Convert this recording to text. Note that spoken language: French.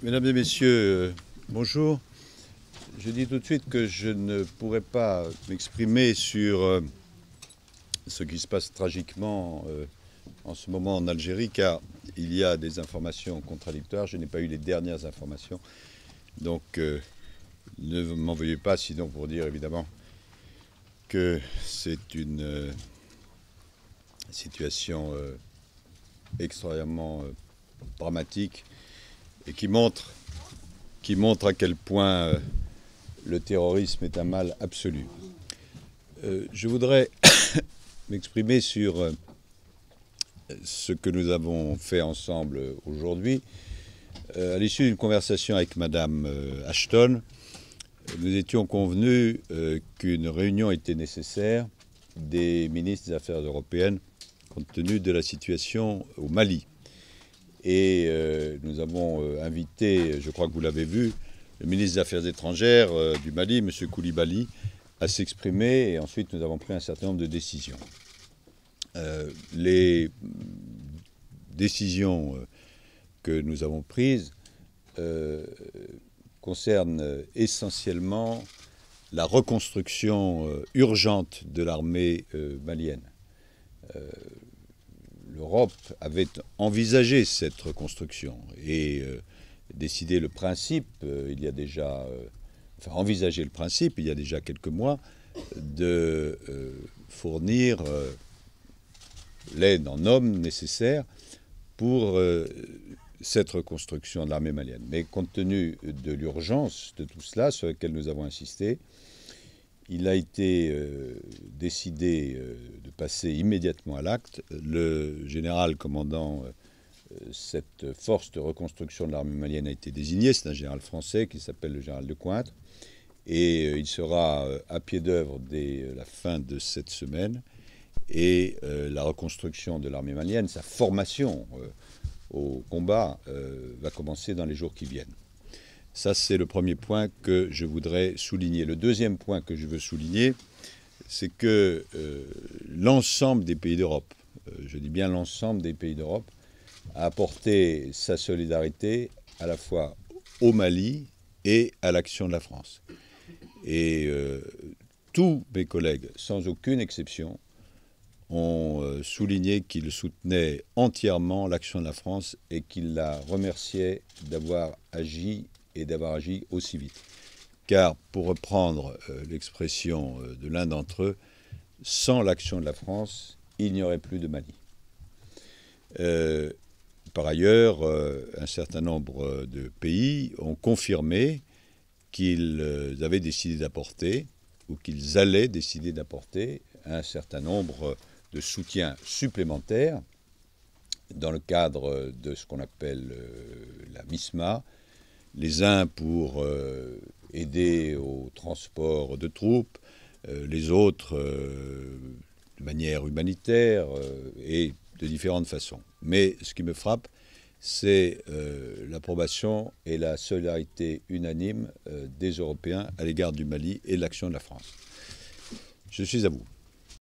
Mesdames et messieurs, bonjour. Je dis tout de suite que je ne pourrais pas m'exprimer sur ce qui se passe tragiquement en ce moment en Algérie, car il y a des informations contradictoires. Je n'ai pas eu les dernières informations. Donc, ne m'en veuillez pas, sinon pour dire évidemment que c'est une situation extrêmement dramatique et qui montre à quel point le terrorisme est un mal absolu. Je voudrais m'exprimer sur ce que nous avons fait ensemble aujourd'hui. À l'issue d'une conversation avec Madame Ashton, nous étions convenus qu'une réunion était nécessaire des ministres des Affaires européennes compte tenu de la situation au Mali. Et nous avons invité, je crois que vous l'avez vu, le ministre des Affaires étrangères du Mali, M. Koulibaly, à s'exprimer, et ensuite nous avons pris un certain nombre de décisions. Les décisions que nous avons prises concernent essentiellement la reconstruction urgente de l'armée malienne. L'Europe avait envisagé cette reconstruction et décidé le principe, envisagé le principe il y a déjà quelques mois, de fournir l'aide en hommes nécessaire pour cette reconstruction de l'armée malienne. Mais compte tenu de l'urgence de tout cela, sur laquelle nous avons insisté, il a été décidé de passer immédiatement à l'acte. Le général commandant cette force de reconstruction de l'armée malienne a été désigné. C'est un général français qui s'appelle le général de Cointre. Et il sera à pied d'œuvre dès la fin de cette semaine. Et la reconstruction de l'armée malienne, sa formation au combat, va commencer dans les jours qui viennent. Ça, c'est le premier point que je voudrais souligner. Le deuxième point que je veux souligner, c'est que l'ensemble des pays d'Europe, je dis bien l'ensemble des pays d'Europe, a apporté sa solidarité à la fois au Mali et à l'action de la France. Et tous mes collègues, sans aucune exception, ont souligné qu'ils soutenaient entièrement l'action de la France et qu'ils la remerciaient d'avoir agi aussi vite. Car, pour reprendre l'expression de l'un d'entre eux, sans l'action de la France, il n'y aurait plus de Mali. Par ailleurs, un certain nombre de pays ont confirmé qu'ils avaient décidé d'apporter, ou qu'ils allaient décider d'apporter, un certain nombre de soutiens supplémentaires dans le cadre de ce qu'on appelle la MISMA, les uns pour aider au transport de troupes, les autres de manière humanitaire et de différentes façons. Mais ce qui me frappe, c'est l'approbation et la solidarité unanime des Européens à l'égard du Mali et de l'action de la France. Je suis à vous.